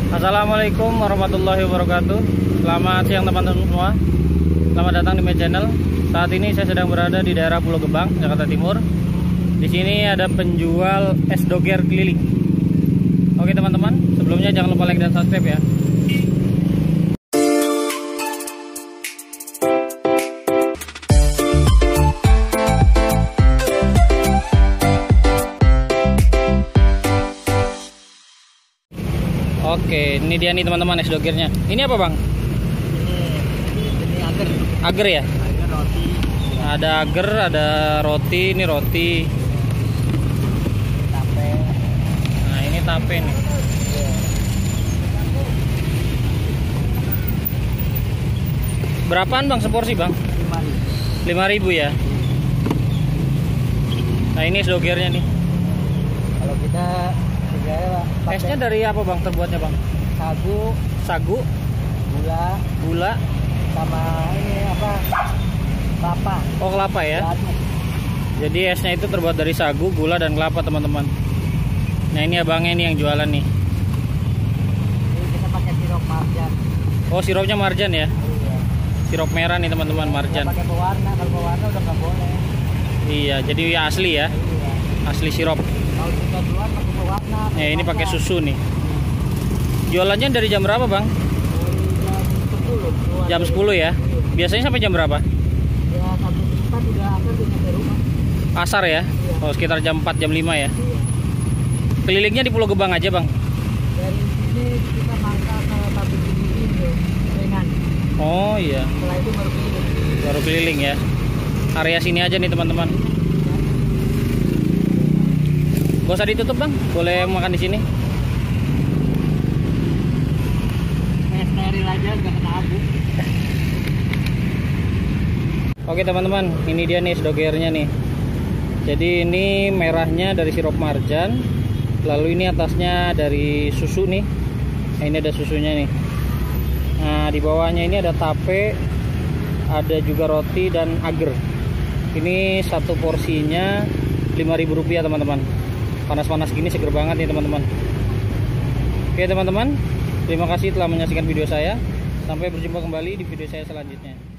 Assalamualaikum warahmatullahi wabarakatuh. Selamat siang teman-teman semua. Selamat datang di My Channel. Saat ini saya sedang berada di daerah Pulau Gebang, Jakarta Timur. Di sini ada penjual es doger keliling. Oke teman-teman, sebelumnya jangan lupa like dan subscribe ya. Oke, ini dia nih teman-teman es dogernya. Ini apa bang? Ini agar. Agar ya? Agar roti. Ada agar, ada roti. Ini roti. Tape. Nah ini tape nih. Berapaan bang seporsi bang? 5.000 ya. Nah ini es dogernya nih. Kalau kita Esnya dari apa bang terbuatnya bang? sagu, gula, sama ini apa? Kelapa. Oh kelapa ya. Diaduk. Jadi esnya itu terbuat dari sagu, gula dan kelapa teman-teman. Nah ini abangnya nih yang jualan nih. Ini kita pakai sirup marjan. Oh siropnya marjan ya? Iya. Sirup merah nih teman-teman, marjan. Pakai pewarna, kalau pewarna udah nggak boleh. Iya, jadi asli ya, Iya. asli sirup. Kalau kita duluan pakai pewarna. Ini pakai susu nih. Jualannya dari jam berapa bang? Jam 10. Jam 10 ya? Biasanya sampai jam berapa? Ya 1:04 udah akan di rumah. Asar ya? Iya. Oh sekitar jam 4, jam 5 ya? Iya. Kelilingnya di Pulau Gebang aja bang? Dari sini kita mangkak ke pabrik ini dengan. Oh iya, Setelah itu baru keliling. baru keliling ya. Area sini aja nih teman-teman. Gak usah ditutup bang, boleh makan di sini. Steril aja, nggak kena abu. Oke teman-teman, ini dia nih es dogernya nih. Jadi ini merahnya dari sirup marjan, lalu ini atasnya dari susu nih. Nah, ini ada susunya nih. Nah di bawahnya ini ada tape, ada juga roti dan agar. Ini satu porsinya Rp5.000 teman-teman. Panas-panas gini seger banget nih teman-teman. Oke teman-teman, terima kasih telah menyaksikan video saya. Sampai berjumpa kembali di video saya selanjutnya.